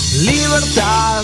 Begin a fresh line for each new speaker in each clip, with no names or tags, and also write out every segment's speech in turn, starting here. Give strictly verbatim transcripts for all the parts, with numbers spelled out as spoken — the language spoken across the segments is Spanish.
Libertad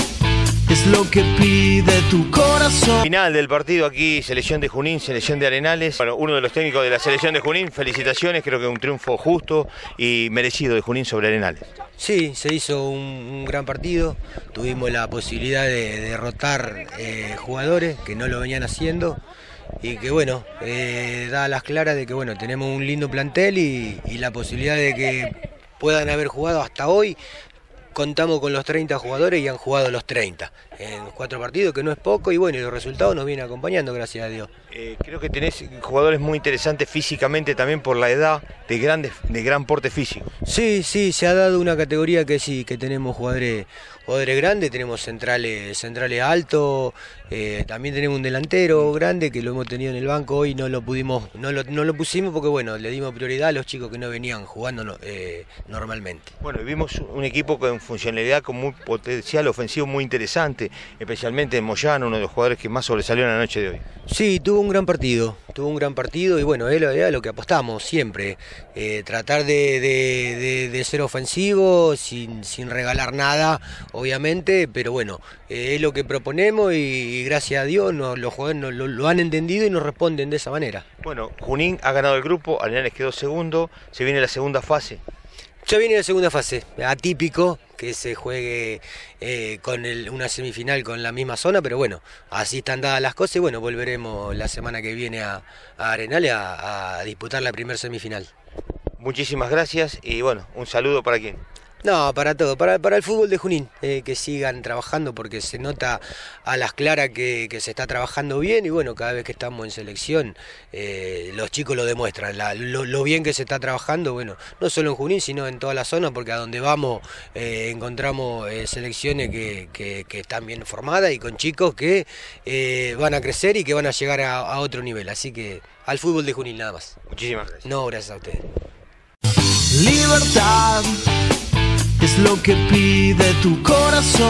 es lo que pide tu corazón.
Final del partido aquí, selección de Junín, selección de Arenales. Bueno, uno de los técnicos de la selección de Junín, felicitaciones, creo que un triunfo justo y merecido de Junín sobre Arenales.
Sí, se hizo un, un gran partido, tuvimos la posibilidad de derrotar eh, jugadores que no lo venían haciendo y que bueno, eh, da las claras de que bueno, tenemos un lindo plantel y, y la posibilidad de que puedan haber jugado hasta hoy. Contamos con los treinta jugadores y han jugado los treinta en cuatro partidos, que no es poco, y bueno, y los resultados nos vienen acompañando, gracias a Dios.
Eh, creo que tenés jugadores muy interesantes físicamente también por la edad, de, grandes, de gran porte físico.
Sí, sí, se ha dado una categoría que sí, que tenemos jugadores, jugadores grandes, tenemos centrales, centrales altos, eh, también tenemos un delantero grande que lo hemos tenido en el banco, hoy no lo pudimos, no lo, no lo pusimos porque bueno, le dimos prioridad a los chicos que no venían jugando no, eh, normalmente.
Bueno, vimos un equipo con funcionalidad, con muy potencial ofensivo muy interesante, especialmente en Moyano, uno de los jugadores que más sobresalió en la noche de hoy.
Sí, tuvo un gran partido, tuvo un gran partido y bueno, era, era lo que apostamos siempre, eh, tratar de, de, de, de ser ofensivo sin, sin regalar nada, obviamente, pero bueno, eh, es lo que proponemos y, y gracias a Dios nos, los jugadores nos, lo, lo han entendido y nos responden de esa manera.
Bueno, Junín ha ganado el grupo, Arenales quedó segundo, se viene la segunda fase.
Ya viene la segunda fase, atípico que se juegue eh, con el, una semifinal con la misma zona, pero bueno, así están dadas las cosas y bueno, volveremos la semana que viene a, a Arenales a, a disputar la primera semifinal.
Muchísimas gracias y bueno, un saludo para quién.
No, para todo, para, para el fútbol de Junín, eh, que sigan trabajando porque se nota a las claras que, que se está trabajando bien y bueno, cada vez que estamos en selección eh, los chicos lo demuestran, la, lo, lo bien que se está trabajando, bueno, no solo en Junín sino en toda la zona porque a donde vamos eh, encontramos eh, selecciones que, que, que están bien formadas y con chicos que eh, van a crecer y que van a llegar a, a otro nivel, así que al fútbol de Junín nada más.
Muchísimas gracias.
No, gracias a ustedes.
Libertad es lo que pide tu corazón.